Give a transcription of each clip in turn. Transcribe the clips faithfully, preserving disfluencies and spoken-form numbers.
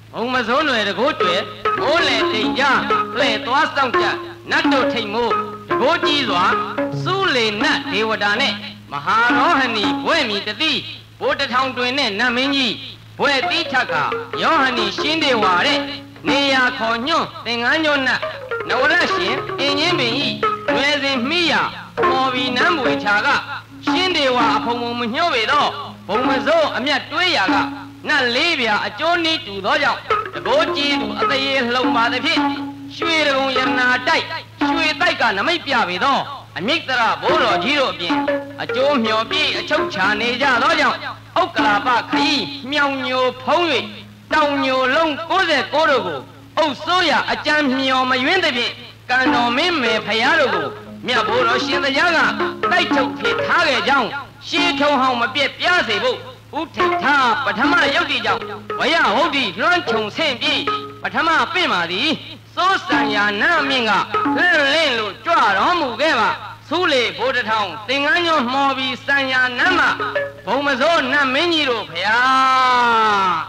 ông mà số người là cố chuyện cố lệ tình gia lệ toa xong chả nát đồ thành mô cố chi dọa su lệ nát điều đà nè mà hà nó hành ni quê mi tê ti bố tê thong tuyên nè nam minh nhi quê tí chắc cả yếu hành ni xin đề hòa đấy nè ya khó nhung tình anh nhung nè nào là xin tình nhân bình y quê dân mi ya mò vì nam bùi chả cả xin đề hòa phong mông mình nhớ về đó phong mà số âm nhạc tuổi ya cả nà lý bia ở chỗ ní chủ đó dòng cố chi đủ ở đây lồng bà đây phía xuôi được ông yên na chạy xuôi tay cả nó mấy bia về đó anh biết ra bố rồi chỉ rồi biển ở chỗ miêu bi ở trong trà này ra đó dòng ốc cả ba khai miêu nhiều phong vị đau nhiều lông cố để cố được cô ốc số ya ở trong miêu mà yên đây biển cả nó mấy mẹ phải ăn được cô mẹ bố rồi xin tới giá cả tay chụp thì tháo cái dòng xí thâu hồng mà biết bia gì bộ út thịt tha bắt thăm mà yêu đi dòng vậy à hậu đi loan trồng sen bi bắt thăm mà bên mà đi số sản nhà nam miền à lên lên luôn cho nó mù cái mà số lệ bố đất hồng tình anh nhau mò vì sản nhà nam mà bố mà số nam mấy nhiêu rồi phải à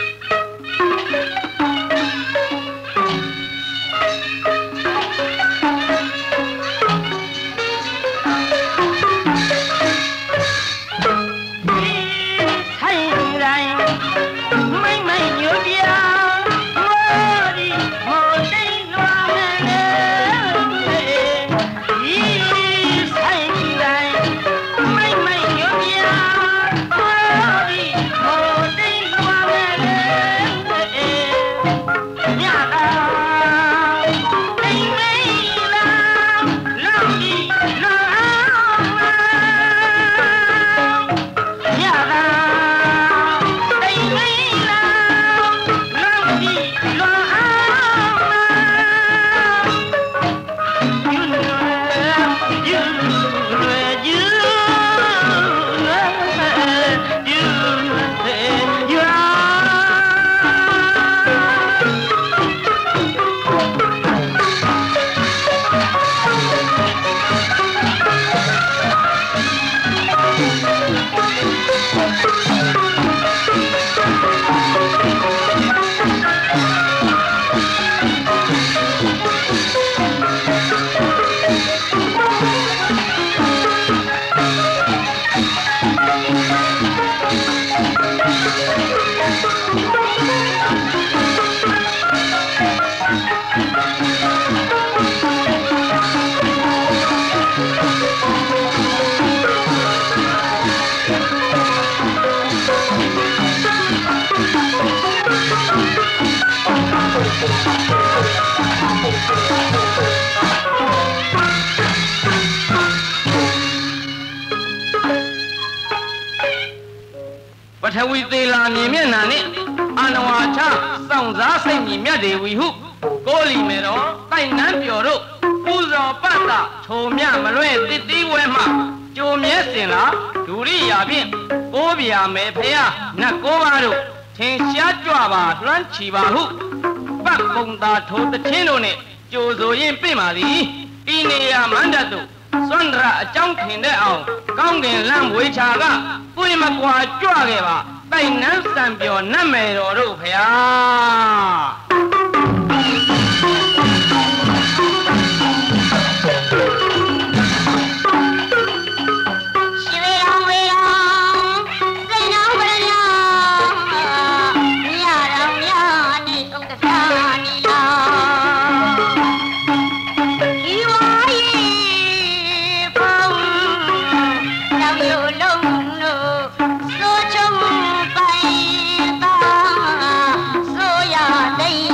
ပထဝီသေးလာမြင်မျက်နှာနဲ့အာနဝါချစောင့်စားစိတ်မြည်မြတ်တွေဝီဟုကိုလီမေတော်တိုက်နန်းပြော်တို့ပူဇော်ပတ်တာထုံမြမလွဲ့တစ်တီးဝဲမှကြိုမြဲစင်လာဒူရိယာဖြင့်ကိုးပြာမယ်ဖះနတ်ကိုးပါးတို့ထင်ရှားကြွပါလွှမ်းချီပါဟုပတ်ပုံသာထိုးတချင်းတို့နဲ့ကြိုဆိုရင်ပြင့်ပါသည်ဤနေရာမန္တတို့စွန့်ရအကြောင်းထင်တဲ့အောင်ကောင်းကင်လမ်းဝေချာကပွင့်မကွာကြွခဲ့ပါတိုက်နန်းစံပြော်နတ်မယ်တော်တို့ဖះ Hãy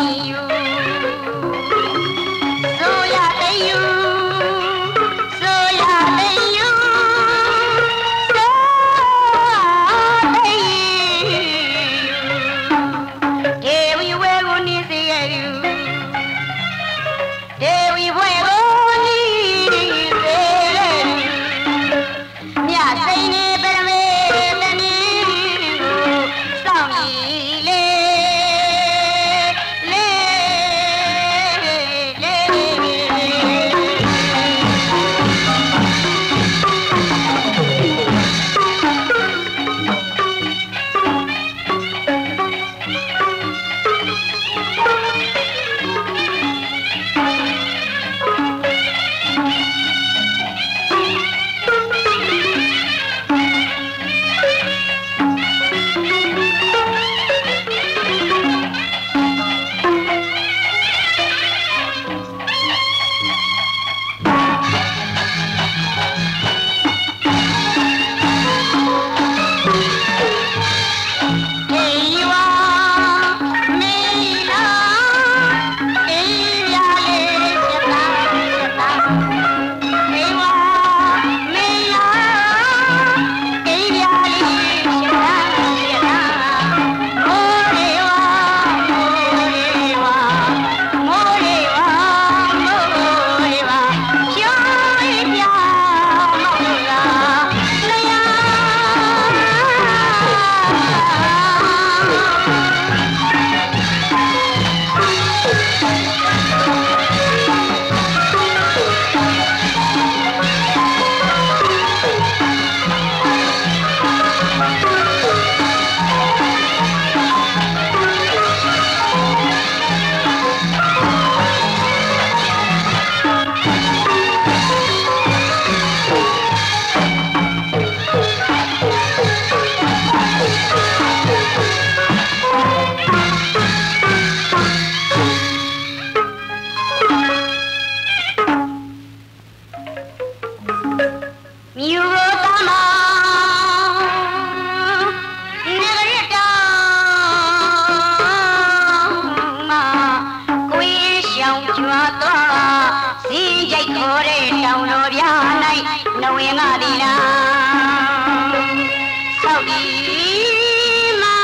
ဝင်ကဒီလားဆောက်ဒီမာ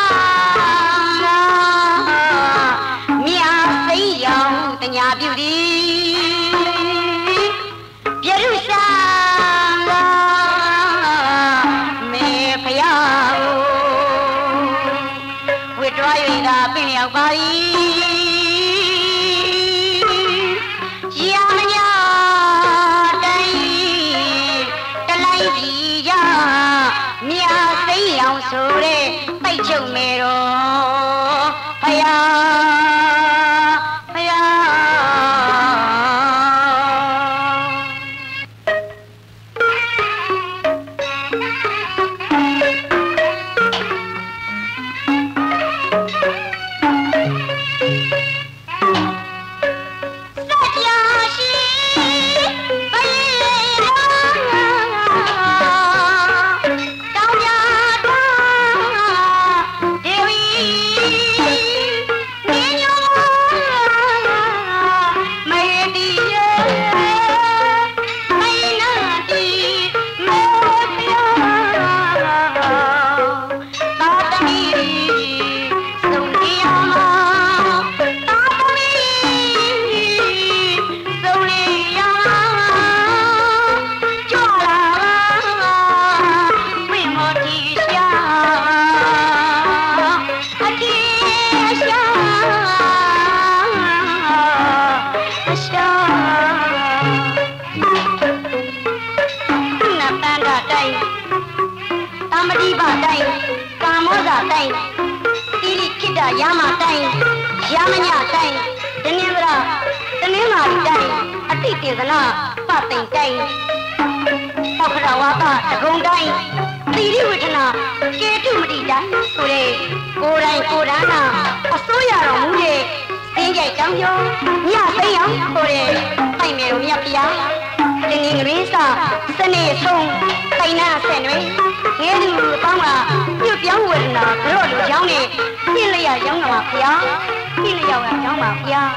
မြာသိရောင်တညာပြုသည်ပြရုရှာမေဖယားဝိတွား၍သာပင်ရောက်ပါ၏ဆိုရဲပိတ်ချုပ်မေတော့ဖယားဖယားရမတိုင်းရမညတိုင်းတနင်္လာတနင်္လာတိုင်းအတိတေသနာပသိမ်တိုင်းပခရဝါကတကုံတိုင်းသီရိဝေထနာကေတုမတိတိုင်းဆိုတဲ့ကိုယ်တိုင်ကိုယ်တန်းနာအစိုးရတော်မူတဲ့စင်းကြိုက်တောင်းကျော်ညသိမ်းအောင်ဆိုတဲ့ပိုင်မယ်တော်မြတ်ဖျားတင်းငင်းရင်းစာစနေဆုံးတိုင်နာဆက်တွင်ငယ်သူအပေါင်းကပြုတ်ပြောင်းဝေဒနာကြော့လူချောင်းနဲ့ပြည့်လျက်ရောင်းပါဗျာပြည့်လျက်ရောင်းပါဗျာ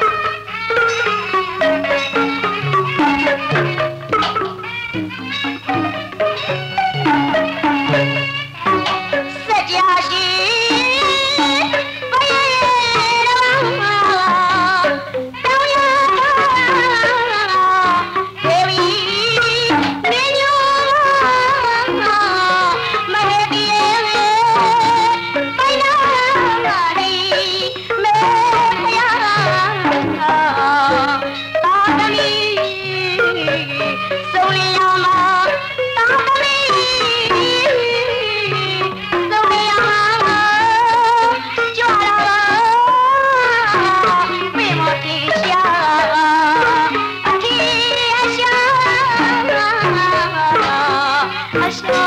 စัจ जा ရှိဘယ်တော့မှတောင်းရဒေဝီမင်းညိုမဟေဒီယေပိုင်နာရီမေဖယားတာတမီဆုံးလျာမတာတမီဆုံးလျာမကြွလာပြေမတိရှာအတိအရှာအရှာ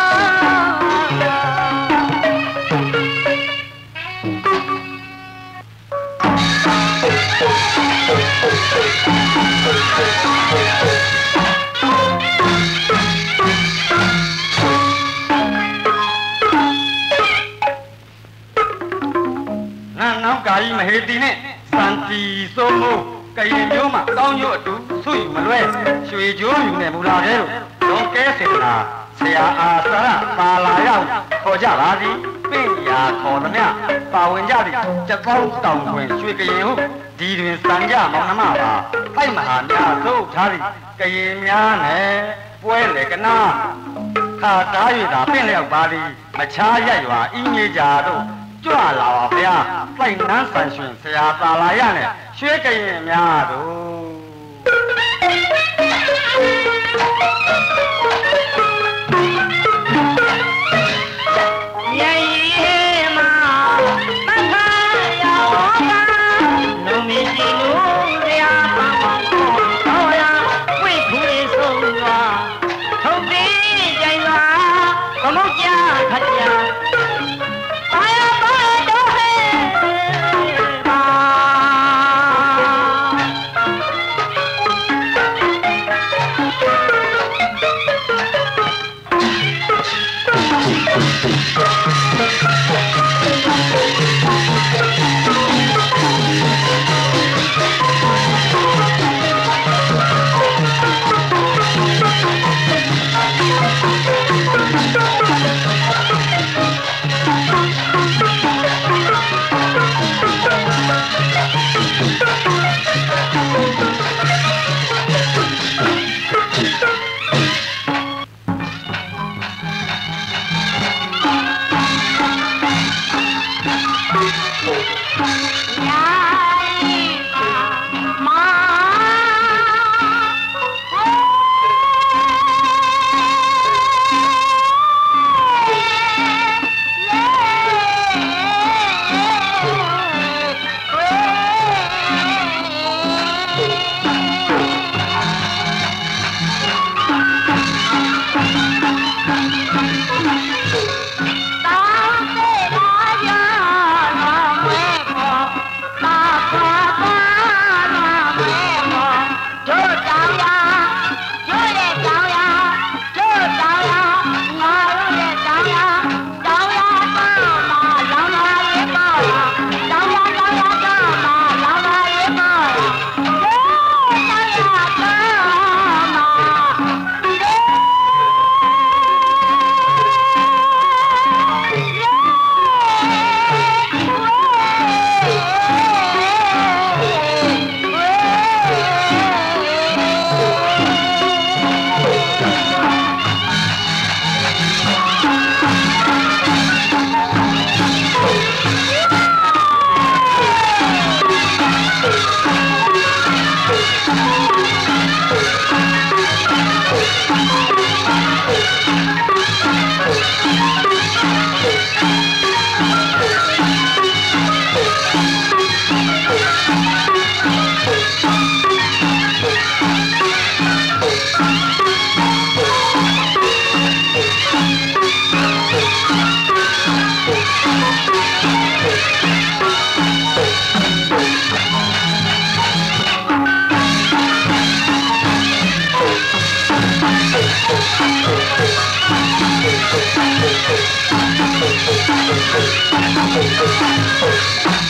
ကာယီမဟေတီနဲ့စံတီစိုးမိုးကရင်မျိုးမှာကောင်းကျိုးအတူဆွယူမလွဲရွှေကြိုးယူနေမူလာတဲ့တို့တော့ကဲစေတာဆရာအာသရပါလာရောက်ခေါ်ကြပါသည်ပင့်ရာခေါ်သမျှပါဝင်ကြသည်ချက်ပေါင်းတောင်တွင်ရွှေကရင်ဟုဒီတွင်စံကြမောင်နှမပါဖိုက်မဟာများသို့ထားသည်ကရင်များနဲ့ပွဲလေကနာခါတား၍သာပင့်လျောက်ပါသည်မချားရက်ရွာအင်းကြီးကြတို့ကြွလာပါဗျာဖိုက်နန်းဆန်ရှင်ဆရာပါလာရနဲ့ရွှေကရင်များတို့ယေယေမာမခါယောကာနုံမီစီနုရယာပါမောတော်လာဝိခုလေးဆုံးသွားထုတ်သေးကြိုင်သာဘမုတ်ကြခတ်ကြက Thank you.